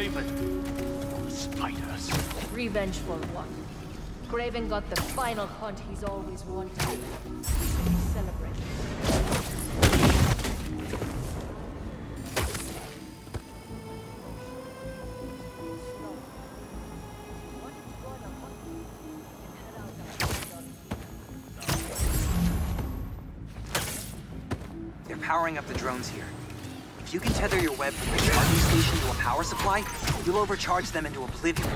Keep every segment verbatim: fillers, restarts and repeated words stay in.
Kraven. The spiders. Revengeful one. Kraven got the final hunt he's always wanted. Celebrate. They're powering up the drones here. If you can tether your web from the charging station to a power supply, you'll overcharge them into oblivion.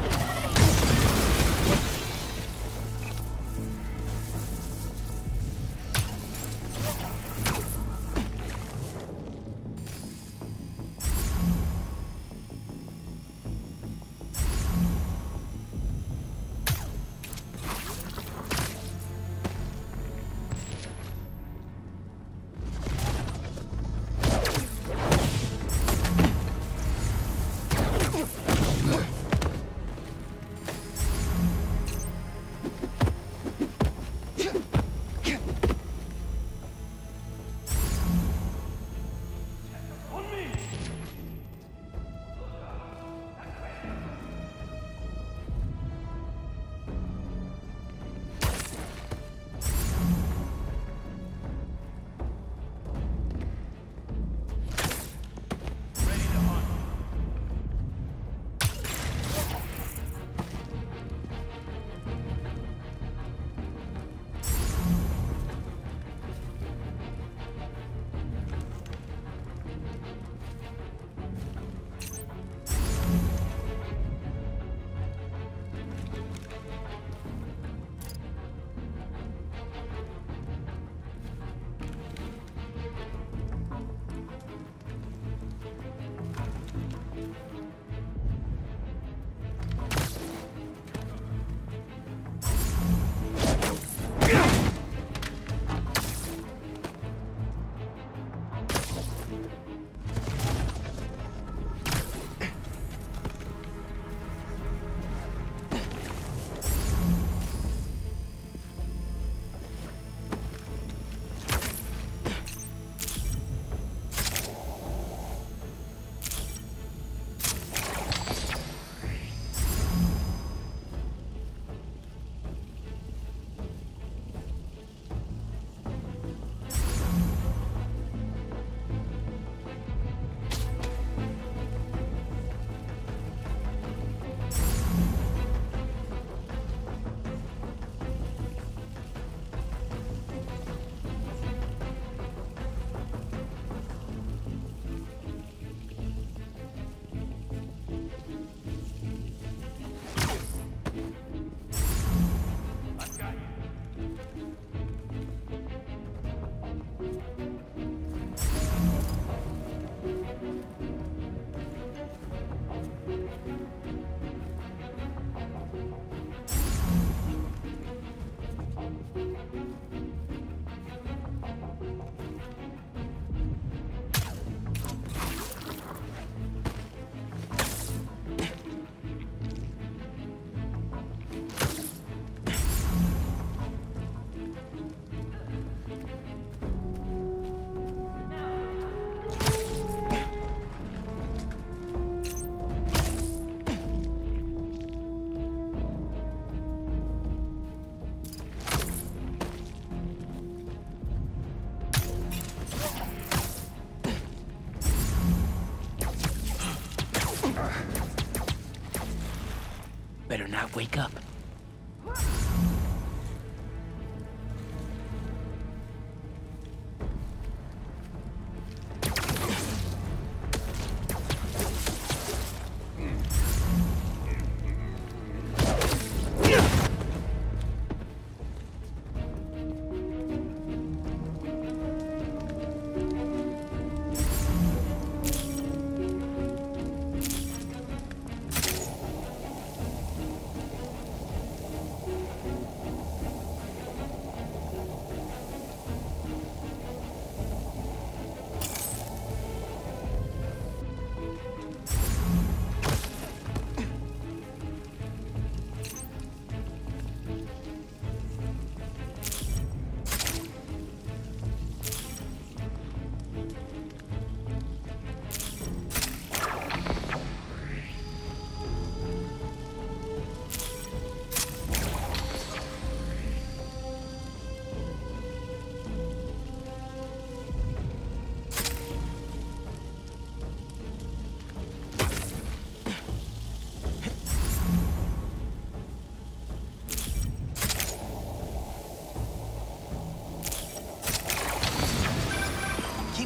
Better not wake up.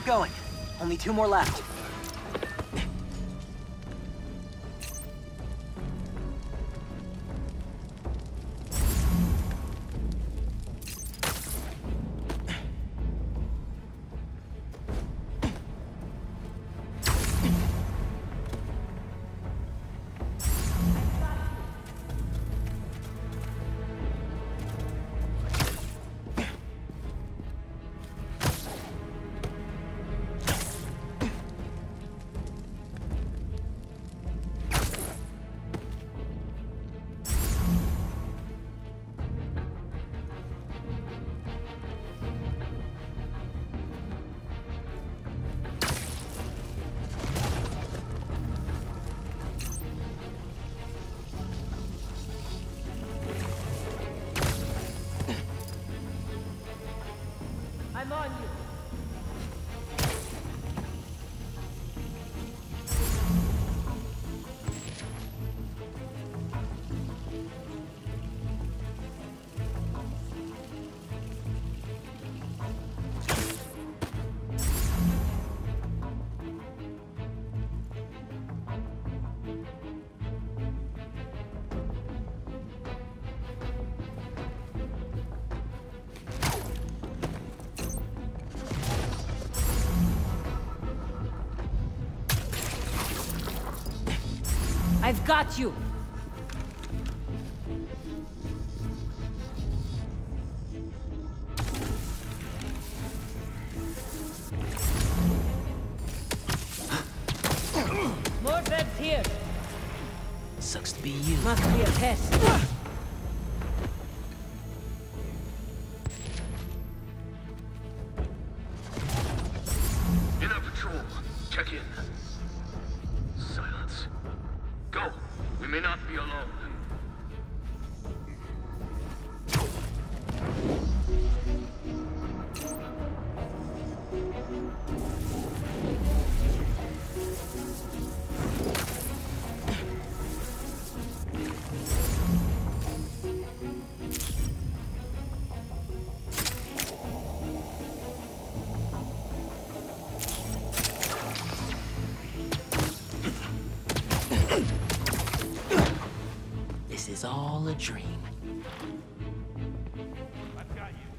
Keep going. Only two more left. I'm on you. I've got you! More beds here! Sucks to be you. Must be a test. Inner patrol, check in. Silence. Go! We may not be alone. This is all a dream. I've got you.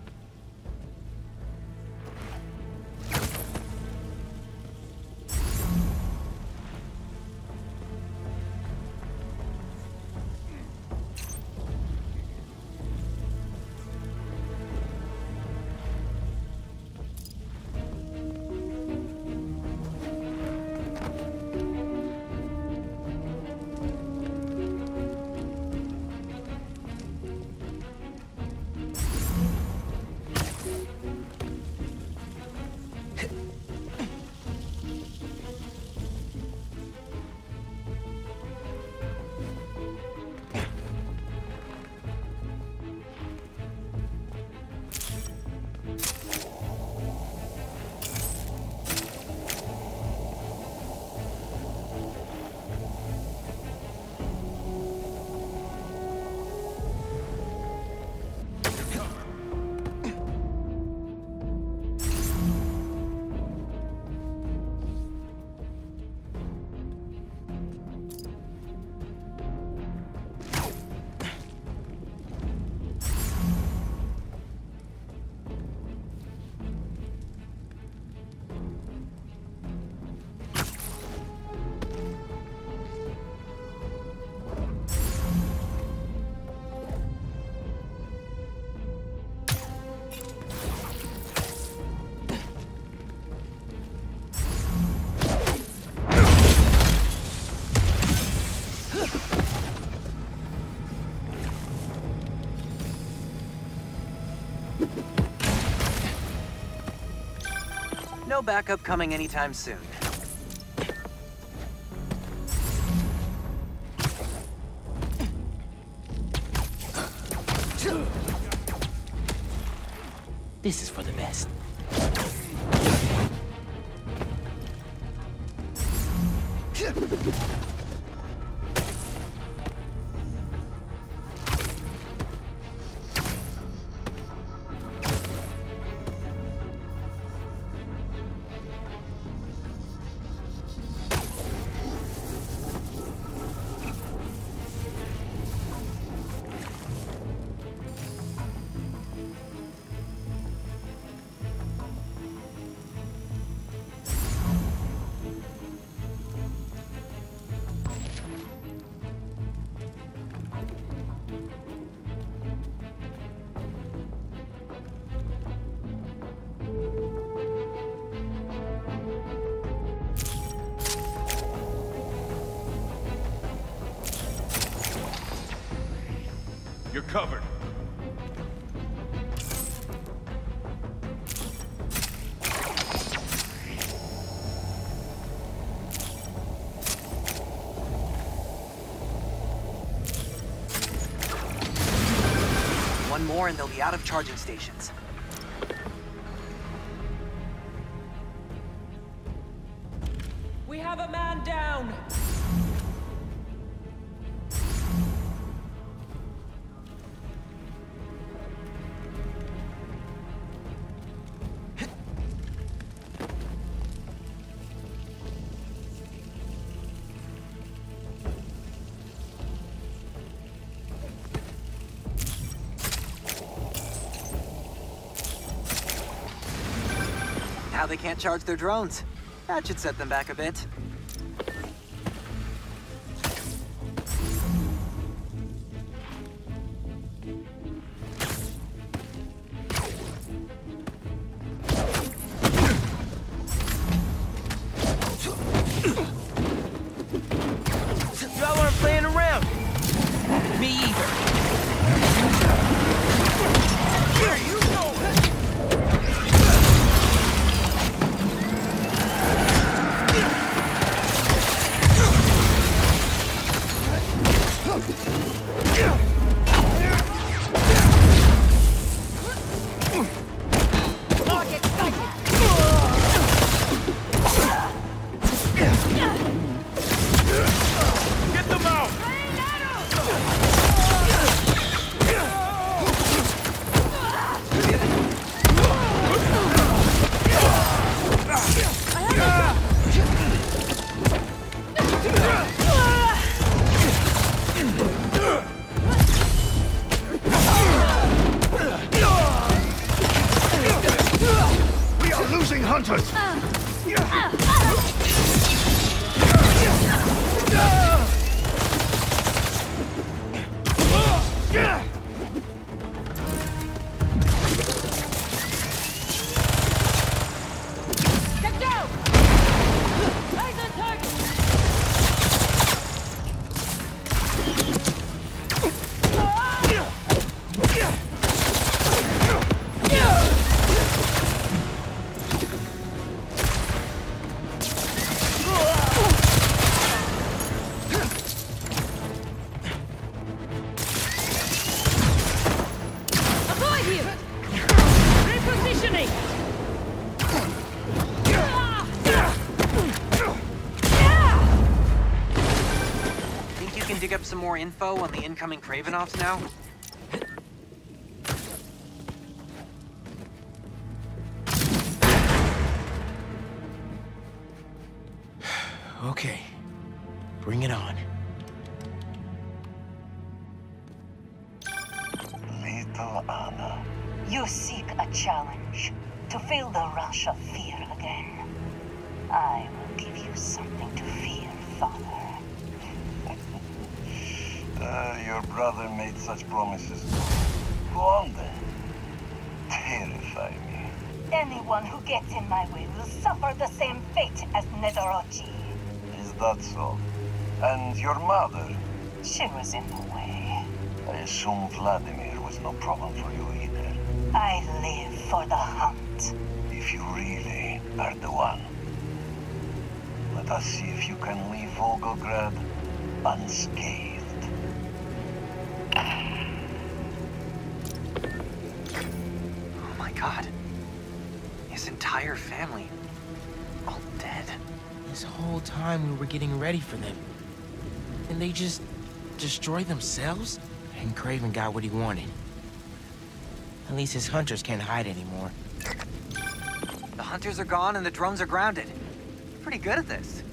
No backup coming anytime soon. This is for the best. covered. One more and they'll be out of charging stations. We have a man down! Now they can't charge their drones. That should set them back a bit. Y'all aren't playing around. Me either. Where you going? Get them out! We are losing hunters! Get down! Eyes on target! Avoid him! Repositioning! Think you can dig up some more info on the incoming Kraven ops now? Okay. Bring it on. Little Anna, you seek a challenge to feel the rush of fear again. I will give you something to fear, Father. Uh, your brother made such promises. Go on then. Terrify me. Anyone who gets in my way will suffer the same fate as Nedorochi. Is that so? And your mother? She was in the way. I assume Vladimir was no problem for you either. I live for the hunt. If you really are the one. Let us see if you can leave Volgograd unscathed. Oh my god. His entire family. All dead. This whole time we were getting ready for them. And they just destroy themselves? And Kraven got what he wanted. At least his hunters can't hide anymore. The hunters are gone and the drones are grounded. Pretty good at this.